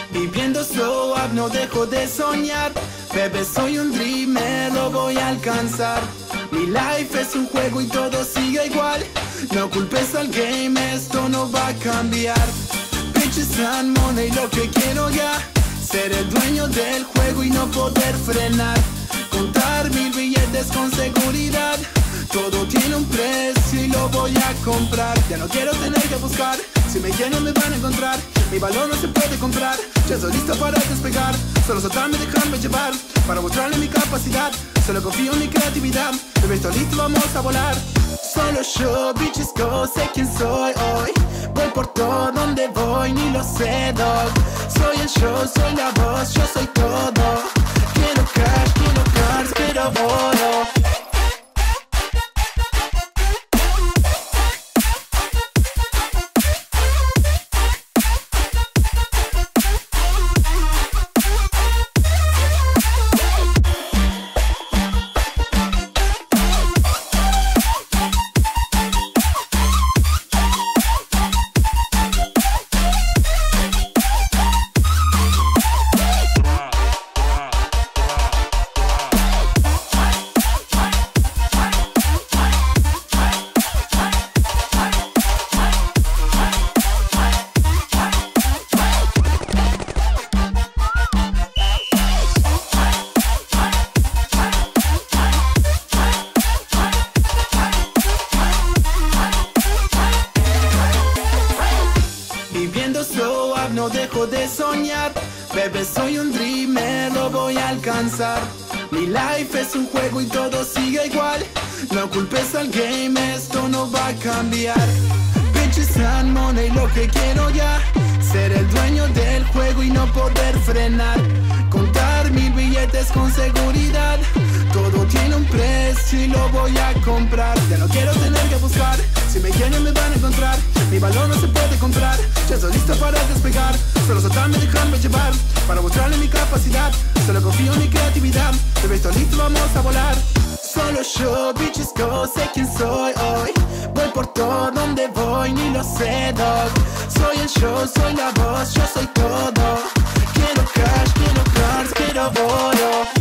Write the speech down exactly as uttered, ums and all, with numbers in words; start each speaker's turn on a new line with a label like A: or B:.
A: Viviendo slow up, no dejo de soñar. Bebé, soy un dreamer, lo voy a alcanzar. Mi life es un juego y todo sigue igual. No culpes al game, esto no va a cambiar. Bitches and money, lo que quiero ya. Ser el dueño del juego y no poder frenar. Contar mil billetes con seguridad. Todo tiene un precio y lo voy a comprar. Ya no quiero tener que buscar. Si me quieren me van a encontrar. Mi valor no se puede comprar. Ya estoy listo para despegar. Solo soltarme, dejarme llevar. Para mostrarle mi capacidad. Solo confío en mi creatividad. Bebé, estoy listo, vamos a volar. Solo yo, bitches go, sé quién soy hoy. Voy por todo donde voy, ni lo sé, dog. Soy el show, soy la voz, yo soy todo. Quiero cash, quiero cars, quiero oro. Slow up, no dejo de soñar. Bebé, soy un dreamer, lo voy a alcanzar. Mi life es un juego y todo sigue igual. No culpes al game, esto no va a cambiar. Bitches and money, lo que quiero ya. Ser el dueño del juego y no poder frenar. Contar mil billetes con seguridad. Todo tiene un precio y lo voy a comprar. Ya no quiero tener que buscar. Si me quieren me van a encontrar. Mi valor no se puede comprar. Ya estoy listo para despegar. Solo soltarme, dejarme llevar. Para mostrarle mi capacidad. Solo confío en mi creatividad. Bebé, estoy listo, vamos a volar. Solo yo, bitches go, sé quién soy hoy. Voy por todo donde voy, ni lo sé, dog. Soy el show, soy la voz, yo soy todo. Quiero cash, quiero cars, quiero oro.